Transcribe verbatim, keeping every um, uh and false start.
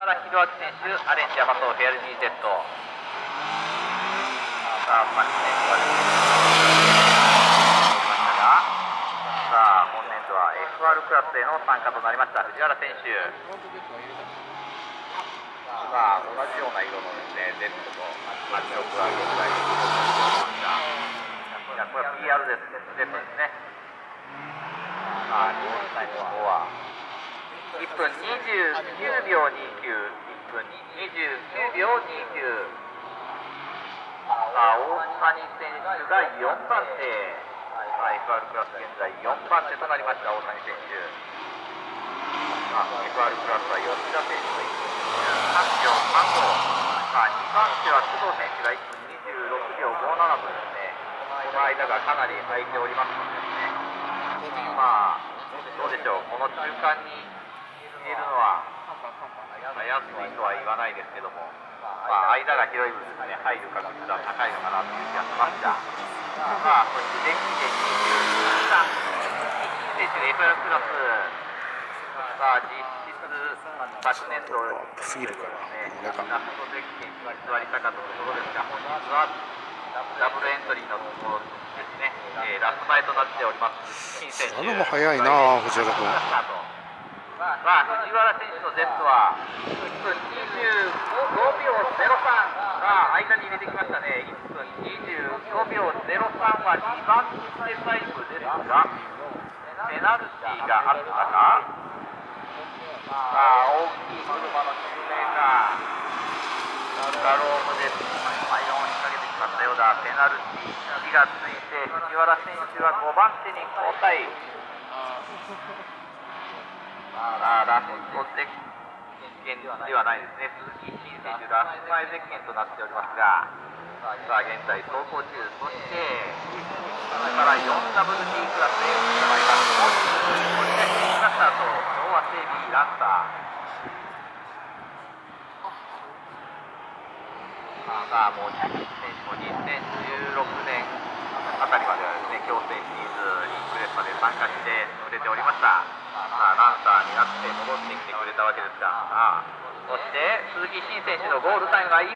弘明選手、アレンジヤマト、フェアリー Z。さあ、パンチ選手が出てきましたが、さあ、本年度は エフアール クラスへの参加となりました、藤原選手。さあ、同じような色のですね、Z とはちじゅうろくが現在、いや、これは ピーアール です、Z ですね。さあ、ゴールタイムの方はいっぷんにじゅうきゅうびょうにじゅうきゅう、いっぷんにじゅうきゅうびょうにじゅう。さあ、大谷選手がよんばんて、さあ、エフアール クラス現在よんばんてとなりました、大谷選手。さあ、エフアール クラスは吉田選手のいっぷんにじゅうさんびょうさんご。さあ、にばんては工藤選手がいっぷんにじゅうろくびょうごななとですね、この間がかなり空いておりますのでですね、まあ、どうでしょう、この中間にいるのは安いとは言わないですけども、まあ、間が広い分ですね、入る確率は高いのかなという気がしました。まあ、そして電気でにじゅうさん、選手で エフアール クラス、さあ、実質昨年度ですね、ラストゼッケンに偽りたかったところですが、本日はダブルエントリーのところですね、えー、ラスト前となっております。新選手、 も早いな、藤原君。 さあ、藤原選手の Z はいっぷんにじゅうごびょうゼロさん。さあ、間に入れてきましたね。いっぷんにじゅうごびょうゼロさんはにばん手タイムですが、ペナルティーがあったか。さあ、大きい車のシミュレーター、スカロームです。まあ、よんにかけてしまったようだ。ペナルティー火がついて、藤原選手はごばんてに交代。さあ、ラストゼッケンではないですね。鈴木新選手、ラスト前ゼッケンとなっておりますが、さあ、現在走行中。そして、それから よんダブリューティー クラスで捕まります。これで新型スタート、昭和整備ランサー。さあ、もう新選手もにせんじゅうろくねんあたりまではですね、強制シリーズリンクレスまで参加して売れておりました。さあ、ランサーになって戻ってきてくれたわけですが、さあ、そして鈴木新選手のゴールタイムが